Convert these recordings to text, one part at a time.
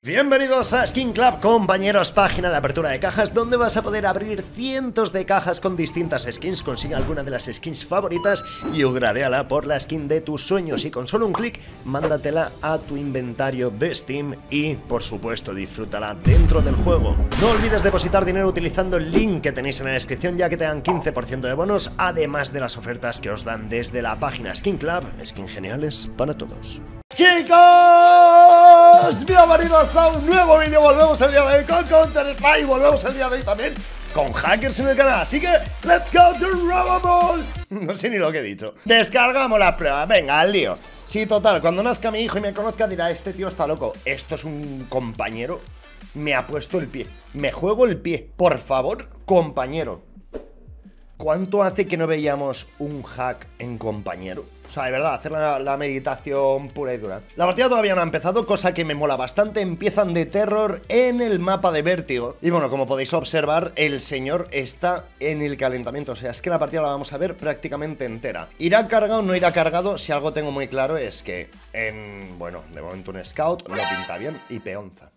Bienvenidos a Skin Club, compañeros, página de apertura de cajas donde vas a poder abrir cientos de cajas con distintas skins. Consigue alguna de las skins favoritas y upgradeala por la skin de tus sueños y con solo un clic mándatela a tu inventario de Steam y, por supuesto, disfrútala dentro del juego. No olvides depositar dinero utilizando el link que tenéis en la descripción, ya que te dan 15% de bonos, además de las ofertas que os dan desde la página Skin Club. Skins geniales para todos. ¡Chicos! Bienvenidos a un nuevo vídeo. Volvemos el día de hoy con Counter-Strike. Volvemos el día de hoy también con hackers en el canal. Así que, let's go to Roboball. No sé ni lo que he dicho. Descargamos las pruebas. Venga, al lío. Sí, total, cuando nazca mi hijo y me conozca dirá, este tío está loco. Esto es un compañero. Me ha puesto el pie. Me juego el pie. Por favor, compañero. ¿Cuánto hace que no veíamos un hack en compañero? O sea, de verdad, hacer la meditación pura y dura. La partida todavía no ha empezado, cosa que me mola bastante. Empiezan de terror en el mapa de Vértigo. Y bueno, como podéis observar, el señor está en el calentamiento. O sea, es que la partida la vamos a ver prácticamente entera. ¿Irá cargado o no irá cargado? Si algo tengo muy claro es que bueno, de momento un scout lo pinta bien y peonza.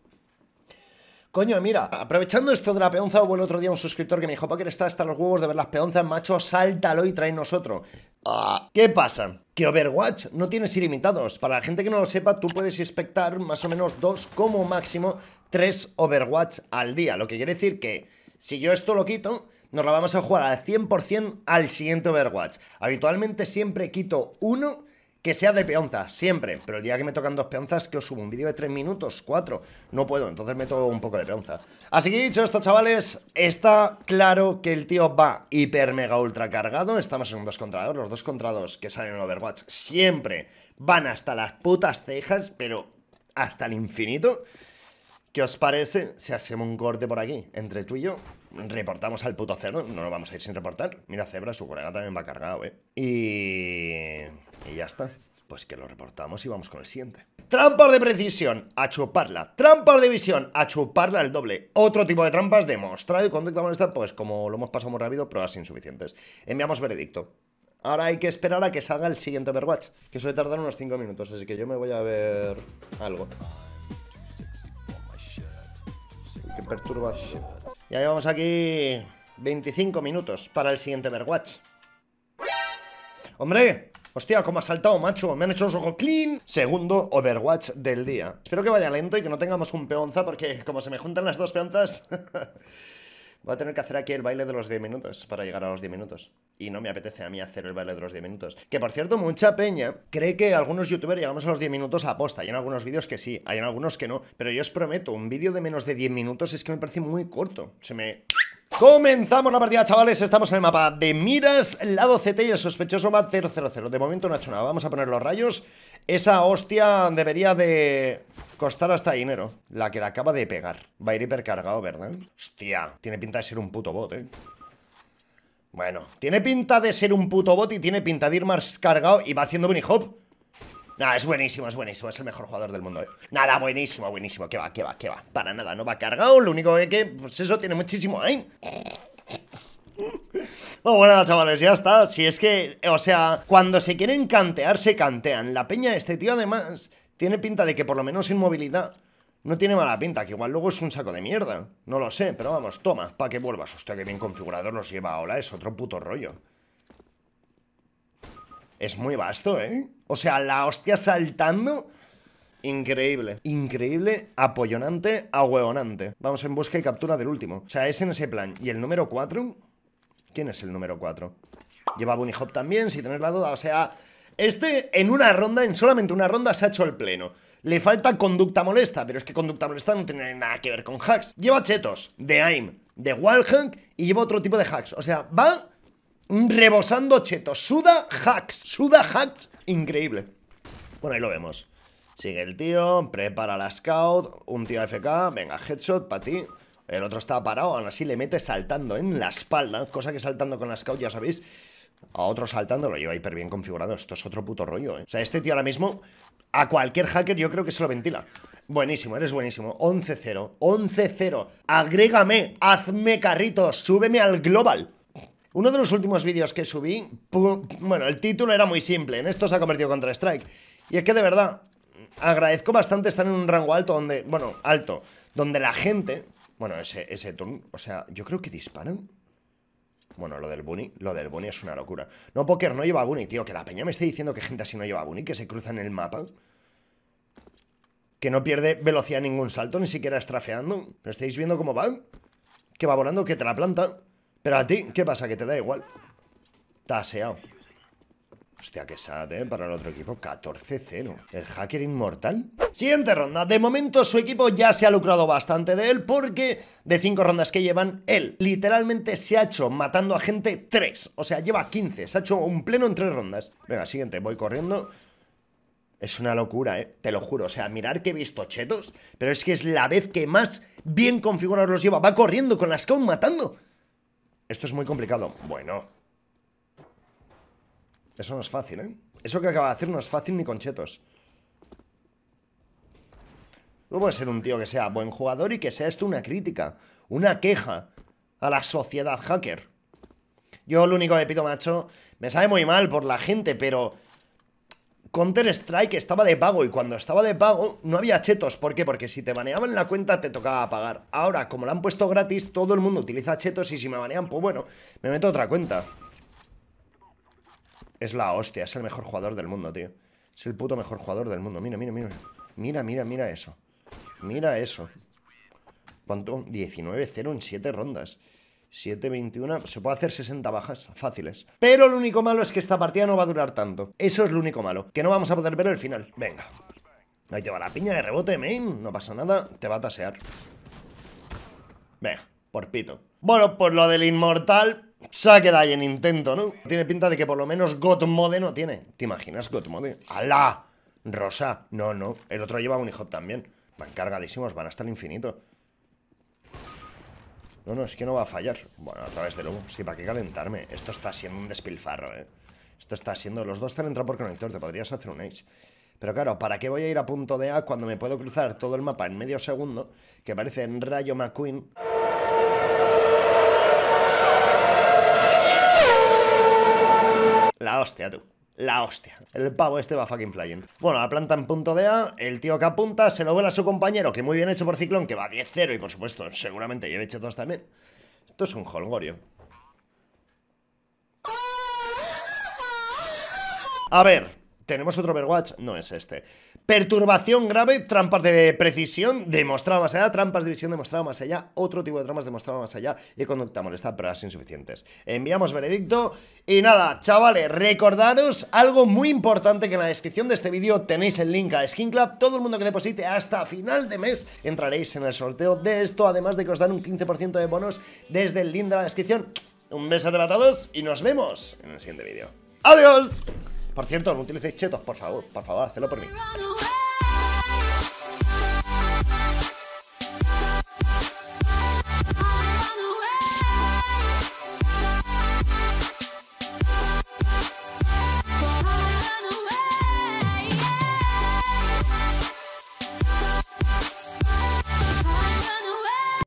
Coño, mira, aprovechando esto de la peonza, hubo el otro día un suscriptor que me dijo, Packer, está hasta los huevos de ver las peonzas, macho, sáltalo y tráenos otro. ¿Qué pasa? Que Overwatch no tienes ilimitados. Para la gente que no lo sepa, tú puedes expectar más o menos 2, como máximo 3 Overwatch al día. Lo que quiere decir que, si yo esto lo quito, nos la vamos a jugar al 100% al siguiente Overwatch. Habitualmente siempre quito uno que sea de peonza, siempre. Pero el día que me tocan 2 peonzas, que os subo un vídeo de 3 minutos, 4. No puedo, entonces meto un poco de peonza. Así que dicho esto, chavales, está claro que el tío va hiper mega ultra cargado. Estamos en un 2 contra 2. Los 2 contra 2 que salen en Overwatch siempre van hasta las putas cejas, pero hasta el infinito. ¿Qué os parece si hacemos un corte por aquí entre tú y yo? Reportamos al puto cerdo, no nos vamos a ir sin reportar. Mira, Zebra, su colega también va cargado, Y ya está. Pues que lo reportamos y vamos con el siguiente. Trampas de precisión, a chuparla. Trampas de visión, a chuparla el doble. Otro tipo de trampas, demostrado y conducta molesta, pues como lo hemos pasado muy rápido, pruebas insuficientes. Enviamos veredicto. Ahora hay que esperar a que salga el siguiente Overwatch, que suele tardar unos 5 minutos, así que yo me voy a ver algo. Qué perturbación. Ya llevamos aquí 25 minutos para el siguiente Overwatch. ¡Hombre! Hostia, cómo ha saltado, macho. Me han hecho los ojos clean. Segundo Overwatch del día. Espero que vaya lento y que no tengamos un peonza, porque como se me juntan las 2 peonzas voy a tener que hacer aquí el baile de los 10 minutos para llegar a los 10 minutos. Y no me apetece a mí hacer el baile de los 10 minutos. Que por cierto, mucha peña cree que algunos youtubers llegamos a los 10 minutos a posta. Hay en algunos vídeos que sí, hay en algunos que no. Pero yo os prometo, un vídeo de menos de 10 minutos es que me parece muy corto. Comenzamos la partida, chavales. Estamos en el mapa de miras, lado CT y el sospechoso va 000. De momento no ha hecho nada. Vamos a poner los rayos. Esa hostia debería de costar hasta dinero. La que la acaba de pegar. Va a ir hipercargado, ¿verdad? Hostia, tiene pinta de ser un puto bot, Bueno, tiene pinta de ser un puto bot y tiene pinta de ir más cargado y va haciendo bunny hop. Nah, es buenísimo, es el mejor jugador del mundo, Nada, buenísimo, que va. Para nada, no va cargado, lo único que, pues eso, tiene muchísimo aim. Oh, bueno, chavales, ya está. Si es que, o sea, cuando se quieren cantear, se cantean. La peña, este tío, además, tiene pinta de que por lo menos en movilidad no tiene mala pinta, que igual luego es un saco de mierda. No lo sé, pero vamos, toma, para que vuelvas. Hostia, que bien configurado los lleva ahora, es otro puto rollo. Es muy vasto, O sea, la hostia saltando. Increíble. Increíble, apoyonante, ahueonante. Vamos en busca y captura del último. O sea, es en ese plan. ¿Y el número 4? ¿Quién es el número 4? Lleva bunny hop también, si tenéis la duda. O sea, en una ronda, en solamente una ronda se ha hecho el pleno. Le falta conducta molesta, pero es que conducta molesta no tiene nada que ver con hacks. Lleva chetos de aim, de wallhack y lleva otro tipo de hacks. O sea, va rebosando chetos. Suda hacks, increíble. Bueno, ahí lo vemos. Sigue el tío, prepara la scout. Un tío AFK, venga, headshot para ti. El otro está parado, aún así le mete saltando en la espalda. Cosa que saltando con la scout, ya sabéis, a otro saltando lo lleva hiper bien configurado. Esto es otro puto rollo, O sea, este tío ahora mismo, a cualquier hacker yo creo que se lo ventila. Buenísimo, eres buenísimo. 11-0, 11-0. Agrégame, hazme carritos, súbeme al global. Uno de los últimos vídeos que subí, bueno, el título era muy simple. En esto se ha convertido Counter-Strike. Y es que de verdad, agradezco bastante estar en un rango alto donde, bueno, alto, donde la gente, bueno, ese turno, o sea, yo creo que disparan. Bueno, lo del bunny es una locura. No, Poker no lleva bunny, tío, que la peña me esté diciendo que gente así no lleva bunny, que se cruza en el mapa. Que no pierde velocidad en ningún salto, ni siquiera estrafeando. ¿Pero estáis viendo cómo va? Que va volando, que te la planta. Pero a ti, ¿qué pasa? Que te da igual. Te has aseado. Hostia, qué sad, para el otro equipo. 14-0. ¿El hacker inmortal? Siguiente ronda. De momento su equipo ya se ha lucrado bastante de él porque de 5 rondas que llevan, él literalmente se ha hecho matando a gente 3. O sea, lleva 15. Se ha hecho un pleno en 3 rondas. Venga, siguiente. Voy corriendo. Es una locura, te lo juro. O sea, mirar que he visto chetos, pero es que es la vez que más bien configurados los lleva. Va corriendo con la scout matando. Esto es muy complicado. Bueno. Eso no es fácil, Eso que acaba de hacer no es fácil ni con chetos. No puede ser un tío que sea buen jugador y que sea esto una crítica, una queja a la sociedad hacker. Yo lo único que pido, macho, me sabe muy mal por la gente, pero Counter-Strike estaba de pago y cuando estaba de pago no había chetos. ¿Por qué? Porque si te baneaban la cuenta te tocaba pagar. Ahora, como la han puesto gratis, todo el mundo utiliza chetos y si me banean, pues bueno, me meto otra cuenta. Es la hostia, es el mejor jugador del mundo, tío. Es el puto mejor jugador del mundo. Mira, mira, mira. Mira, mira, mira eso. Mira eso. ¿Cuánto? 19-0 en 7 rondas. 7-21, se puede hacer 60 bajas fáciles. Pero lo único malo es que esta partida no va a durar tanto. Eso es lo único malo, que no vamos a poder ver el final. Venga, ahí te va la piña de rebote, main. No pasa nada, te va a tasear. Venga, por pito. Bueno, pues lo del inmortal se ha quedado ahí en intento, ¿no? Tiene pinta de que por lo menos God Mode no tiene. ¿Te imaginas God Mode? ¡Hala! Rosa, no, no, el otro lleva un hijo también. Van cargadísimos, van hasta el infinito. No, no, es que no va a fallar. Bueno, a través de luego. Sí, ¿para qué calentarme? Esto está siendo un despilfarro, Esto está siendo... Los dos te han entrado por conector, te podrías hacer un ace. Pero claro, ¿para qué voy a ir a punto de A cuando me puedo cruzar todo el mapa en medio segundo? Que parece en Rayo McQueen. La hostia, tú. La hostia. El pavo este va fucking flying. Bueno, la planta en punto de A. El tío que apunta se lo vuela a su compañero, que muy bien hecho por Ciclón, que va 10-0 y por supuesto, seguramente lleve chetos también. Esto es un holgorio. A ver, tenemos otro Overwatch, no es este. Perturbación grave, trampas de precisión, demostrado más allá, trampas de visión, demostrado más allá, otro tipo de trampas demostrado más allá y conducta molesta, pruebas insuficientes. Enviamos veredicto y nada, chavales, recordaros algo muy importante, que en la descripción de este vídeo tenéis el link a Skin Club. Todo el mundo que deposite hasta final de mes entraréis en el sorteo de esto, además de que os dan un 15% de bonos desde el link de la descripción. Un beso para todos y nos vemos en el siguiente vídeo. ¡Adiós! Por cierto, no utilicéis chetos, por favor, hacedlo por mí.